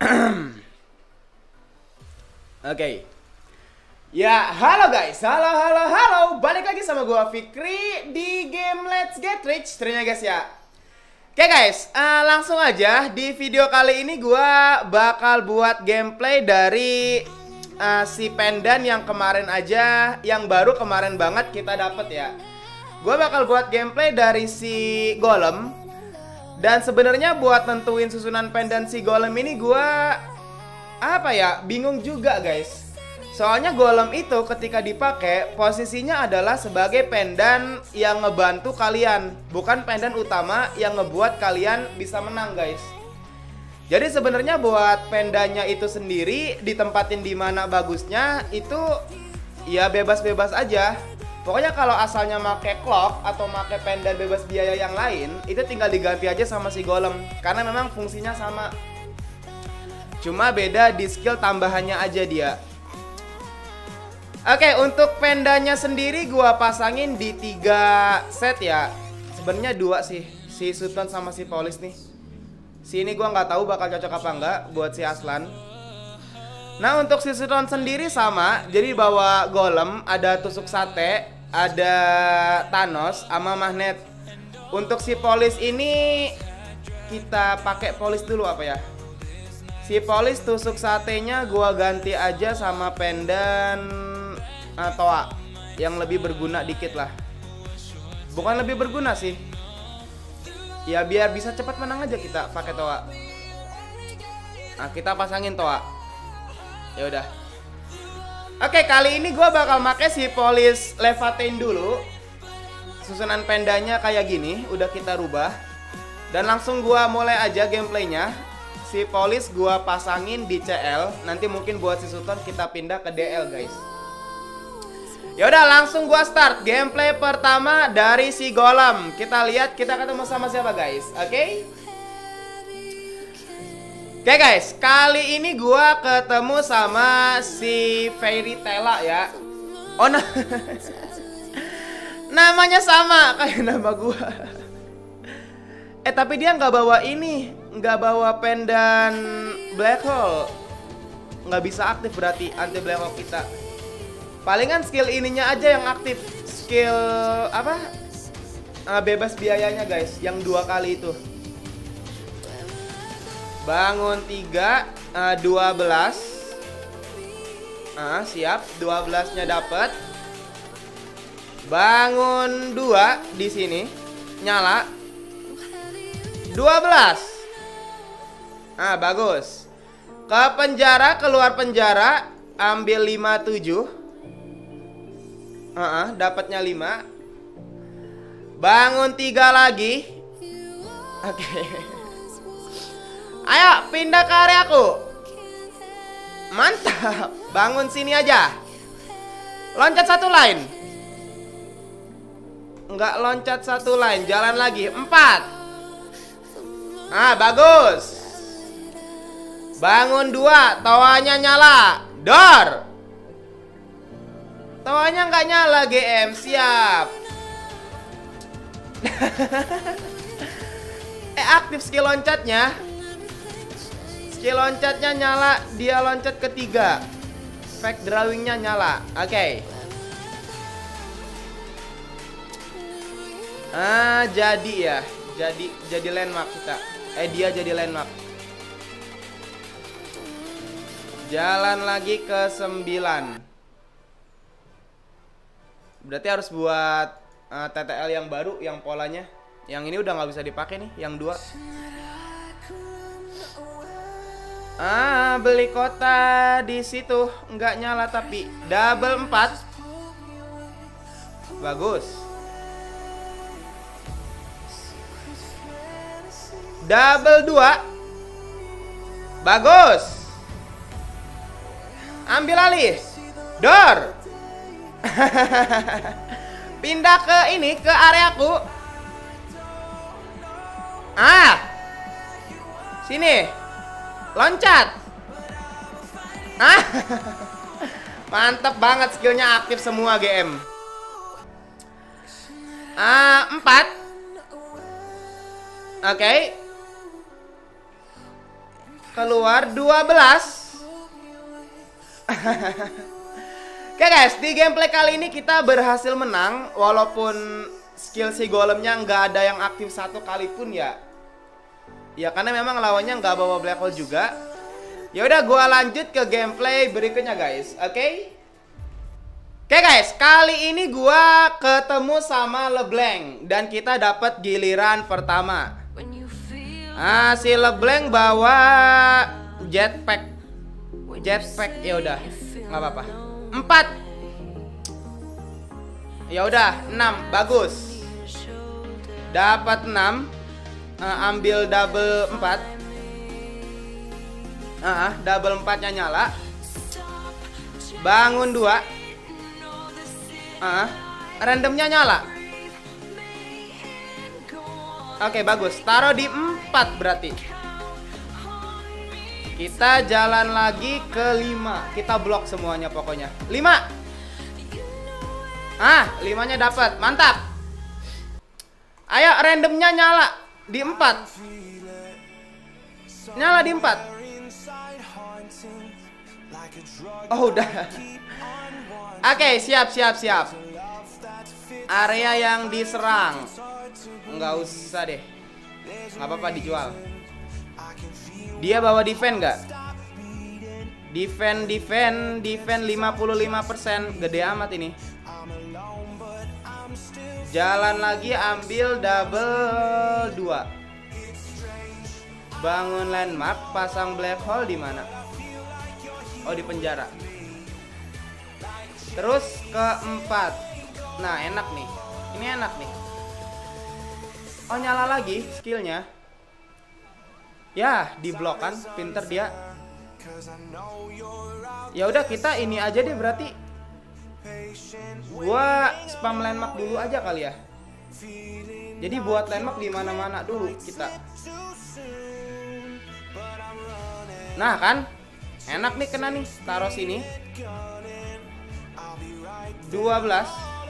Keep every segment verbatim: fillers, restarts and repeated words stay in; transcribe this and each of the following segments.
Oke. Ya, halo guys. Halo, halo, halo. Balik lagi sama gua Fikri di game Let's Get Rich ternyata guys ya. Oke guys, uh, langsung aja di video kali ini gua bakal buat gameplay dari uh, si pendan yang kemarin aja, yang baru kemarin banget kita dapet ya. Gua bakal buat gameplay dari si golem. Dan sebenarnya buat nentuin susunan pendan si golem ini gua apa ya, bingung juga guys. Soalnya golem itu ketika dipakai posisinya adalah sebagai pendan yang ngebantu kalian, bukan pendan utama yang ngebuat kalian bisa menang guys. Jadi sebenarnya buat pendannya itu sendiri ditempatin di mana bagusnya itu ya bebas-bebas aja. Pokoknya kalau asalnya make clock atau make pendan bebas biaya yang lain, itu tinggal diganti aja sama si golem karena memang fungsinya sama. Cuma beda di skill tambahannya aja dia. Oke, untuk pendanya sendiri gua pasangin di tiga set ya. Sebenarnya dua sih, si Sultan sama si Polis nih. Si ini gua nggak tahu bakal cocok apa enggak buat si Aslan. Nah, untuk si Sultan sendiri sama, jadi bawa golem, ada tusuk sate, ada Thanos sama magnet. Untuk si Polis ini kita pakai Polis dulu apa ya? Si Polis tusuk satenya gua ganti aja sama pendan uh, Toa yang lebih berguna dikit lah. Bukan lebih berguna sih. Ya biar bisa cepat menang aja kita pakai Toa. Nah, kita pasangin Toa. Ya udah. Oke, kali ini gua bakal pakai si Polis Leviathan dulu. Susunan pendanya kayak gini, udah kita rubah. Dan langsung gua mulai aja gameplaynya. Si Polis gua pasangin di C L. Nanti mungkin buat si Sultan kita pindah ke D L guys. Ya udah, langsung gua start gameplay pertama dari si golem. Kita lihat kita ketemu sama siapa guys. Oke okay? Oke okay guys, kali ini gua ketemu sama si Fairy Tela ya. Oh nah, namanya sama kayak nama gua. Eh tapi dia nggak bawa ini, nggak bawa pendan black hole. Nggak bisa aktif berarti anti black hole kita. Palingan skill ininya aja yang aktif. Skill apa? Uh, bebas biayanya guys, yang dua kali itu. Bangun tiga, uh, dua belas. Ah, siap, dua belasnya dapat. Bangun dua di sini. Nyala. dua belas. Ah, bagus. Ke penjara, keluar penjara, ambil lima tujuh. Ah, uh, dapatnya lima. Bangun tiga lagi. Oke. Okay. Ayo pindah ke areaku. Mantap. Bangun sini aja. Loncat satu line. Enggak loncat satu line. Jalan lagi. Empat. Ah, bagus. Bangun dua. Tawanya nyala. Dor. Tawanya nggak nyala G M. Siap. Eh, aktif skill loncatnya. Skill loncatnya nyala, dia loncat ketiga. Fake drawingnya nyala. Oke. Okay. Ah, jadi ya. Jadi jadi landmark kita. Eh, dia jadi landmark. Jalan lagi ke sembilan. Berarti harus buat uh, T T L yang baru, yang polanya. Yang ini udah nggak bisa dipakai nih, yang dua. Ah, beli kota di situ nggak nyala tapi double empat. Bagus. Double dua. Bagus. Ambil alih. Dor. Pindah ke ini, ke areaku. Ah. Sini. Loncat. Ah. Mantap banget, skillnya aktif semua G M. Ah, empat. Oke. Okay. keluar dua belas. Oke guys, di gameplay kali ini kita berhasil menang. Walaupun skill si golemnya nggak ada yang aktif satu kali pun ya. Ya karena memang lawannya nggak bawa black hole juga. Ya udah, gua lanjut ke gameplay berikutnya guys. Oke okay? Oke okay guys, kali ini gua ketemu sama LeBlanc dan kita dapat giliran pertama. Ah, si LeBlanc bawa jetpack. Jetpack, ya udah, nggak apa-apa. Empat. Ya udah, enam, bagus. Dapat enam. Uh, ambil double empat. Ah, uh, double empatnya nyala. Bangun dua. Ah, uh, randomnya nyala. Oke, okay, bagus. Taruh di empat berarti. Kita jalan lagi ke lima. Kita blok semuanya pokoknya. Lima. Ah, limanya dapat. Mantap. Ayo, randomnya nyala di empat. Nyala di empat. Oh, udah. Oke, okay, siap, siap, siap. Area yang diserang. Nggak usah deh. Nggak apa-apa, dijual. Dia bawa defend nggak? Defend, defend, defend lima puluh lima persen. Gede amat ini. Jalan lagi, ambil double dua. Bangun landmark, pasang black hole di mana? Oh, di penjara. Terus keempat. Nah, enak nih. Ini enak nih. Oh, nyala lagi skillnya. Ya, diblok kan, pinter dia. Ya udah, kita ini aja deh berarti. Gua spam landmark dulu aja kali ya. Jadi buat landmark di mana-mana dulu kita. Nah kan, enak nih kena nih. Taruh sini. dua belas.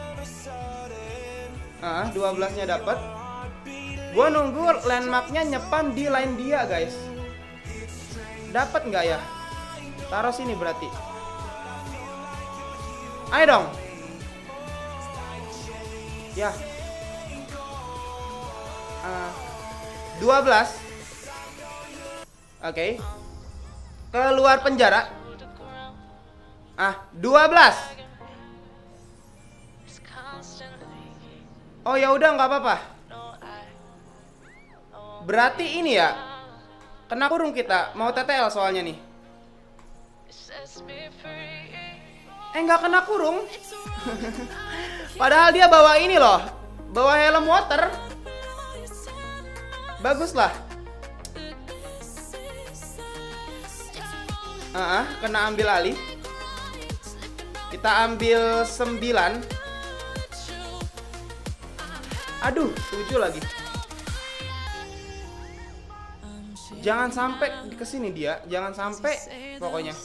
Ah, dua belasnya dapat. Gua nunggu landmarknya nyepam di line dia guys. Dapat nggak ya? Taruh sini berarti. Ayo dong. Ya. Uh, dua belas. Oke. Okay. Keluar penjara. Ah, dua belas. Oh ya udah, nggak apa-apa. Berarti ini ya, kena kurung kita. Mau T T L soalnya nih. Eh, nggak kena kurung. Padahal dia bawa ini loh, bawa helm water. Bagus lah. uh -uh, Kena ambil alih. Kita ambil sembilan. Aduh, tujuh lagi. Jangan sampai kesini dia, jangan sampai pokoknya.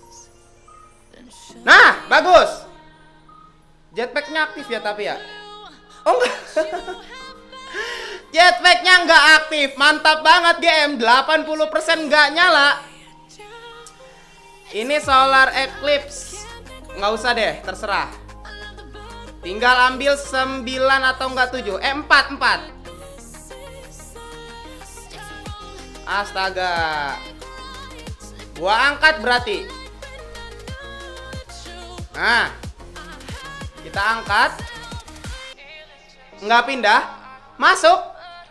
Nah, bagus. Jetpacknya aktif ya tapi ya. Oh enggak. Jetpacknya nggak aktif, mantap banget G M. delapan puluh persen nggak nyala. Ini solar eclipse. Nggak usah deh, terserah. Tinggal ambil sembilan atau enggak tujuh. Eh, empat, empat. Astaga. Gua angkat berarti. Nah, kita angkat. Nggak pindah. Masuk.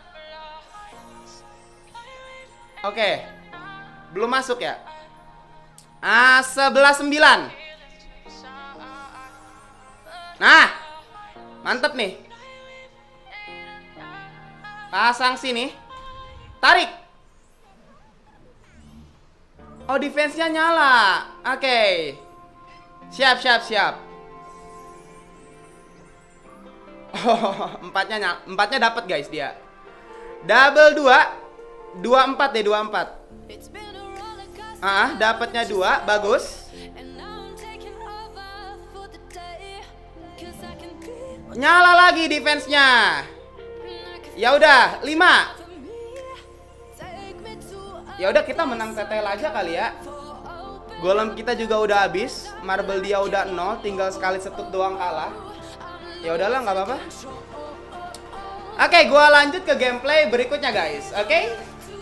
Oke. Belum masuk ya. Ah, sebelas sembilan. Nah, mantep nih. Pasang sini. Tarik. Oh, defense-nya nyala. Oke. Okay. Siap, siap, siap. Oh, empatnya nyala. Empatnya dapat guys dia. Double dua. Dua empat deh, dua empat. Ah, dapatnya dua, bagus. Nyala lagi defense-nya. Ya udah, lima. Ya udah kita menang T T L aja kali ya. Golem kita juga udah habis, marble dia udah nol, tinggal sekali setut doang kalah. Ya udahlah, nggak apa-apa. Oke, gua lanjut ke gameplay berikutnya guys. Oke.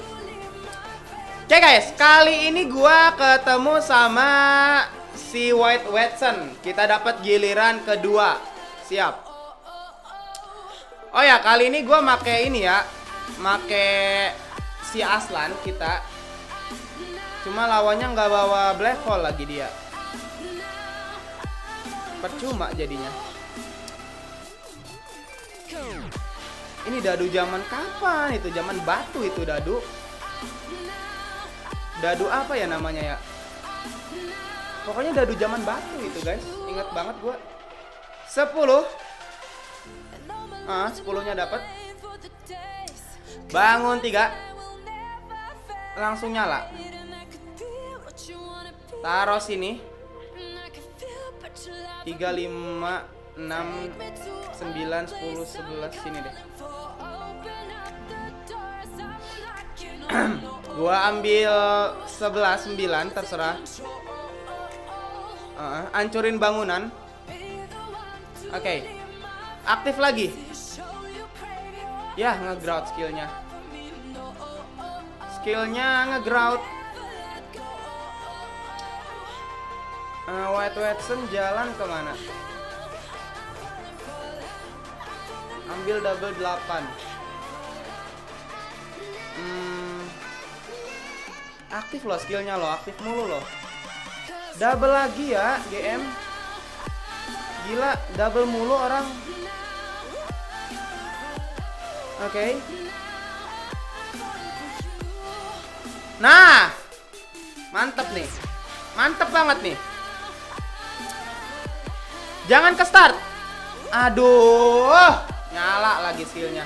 Oke guys, kali ini gua ketemu sama si White Watson. Kita dapat giliran kedua. Siap. Oh ya, kali ini gua make ini ya, make si Aslan kita. Cuma lawannya nggak bawa black hole lagi dia. Percuma jadinya. Ini dadu zaman kapan itu? Zaman batu itu dadu. Dadu apa ya namanya ya? Pokoknya dadu zaman batu itu guys. Ingat banget gua. sepuluh. Ah, sepuluhnya dapat. Bangun tiga. Langsung nyala. Taruh sini. tiga, lima, enam, sembilan, sepuluh, sebelas. Sini deh. Gua ambil sebelas, sembilan, terserah. uh, Hancurin bangunan. Oke, okay. Aktif lagi. Ya, nge-grout skillnya. Skillnya nge-grout. uh, White Watson jalan kemana? Ambil double delapan. Hmm, aktif loh skillnya loh, aktif mulu loh. Double lagi ya G M. Gila, double mulu orang. Oke. Okay. Nah, mantep nih, mantep banget nih. Jangan ke start. Aduh, nyala lagi skillnya.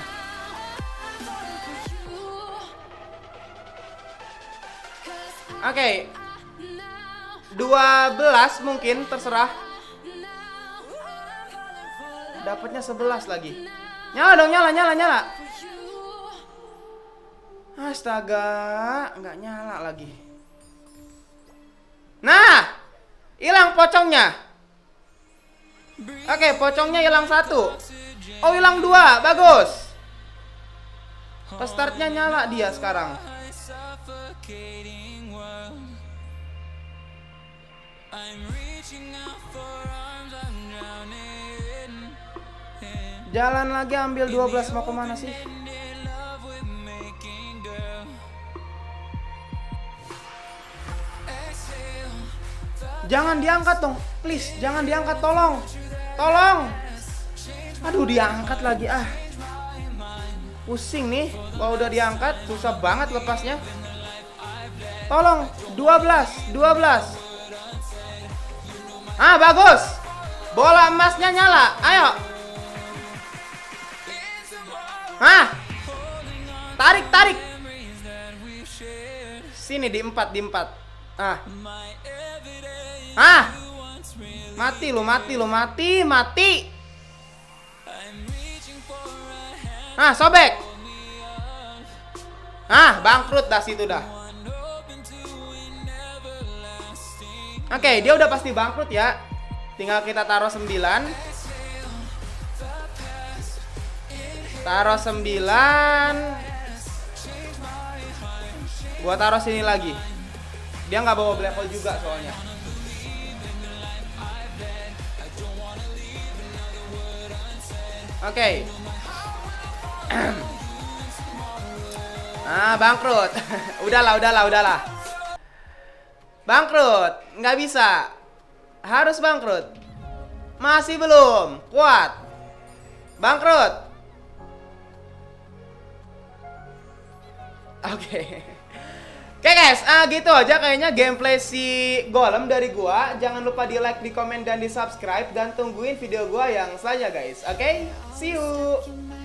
Oke, okay. dua belas mungkin, terserah. Dapatnya sebelas lagi. Nyala dong, nyala, nyala, nyala. Astaga, nggak nyala lagi. Nah, hilang pocongnya. Oke, okay, pocongnya hilang satu. Oh, hilang dua, bagus. Startnya nyala dia sekarang. Jalan lagi ambil dua belas, mau kemana sih? Jangan diangkat dong, please, jangan diangkat, tolong. Tolong. Aduh, diangkat lagi ah. Pusing nih, kalau udah diangkat susah banget lepasnya. Tolong, dua belas, dua belas. Ah, bagus. Bola emasnya nyala. Ayo. Ah. Tarik, tarik. Sini di empat, di empat. Ah. Ah. Mati lu, mati lu, mati, mati. Ah, sobek. Ah, bangkrut dah situ dah. Oke, okay, dia udah pasti bangkrut ya. Tinggal kita taruh sembilan. Taruh sembilan. Gua taruh sini lagi. Dia nggak bawa black hole juga soalnya. Oke. Okay. Ah, bangkrut. Udahlah, udahlah, udahlah. Bangkrut, nggak bisa. Harus bangkrut. Masih belum kuat. Bangkrut. Oke. Okay. Oke okay guys, uh, gitu aja kayaknya gameplay si Golem dari gua. Jangan lupa di like, di komen, dan di subscribe. Dan tungguin video gua yang selanjutnya guys. Oke, okay? See you.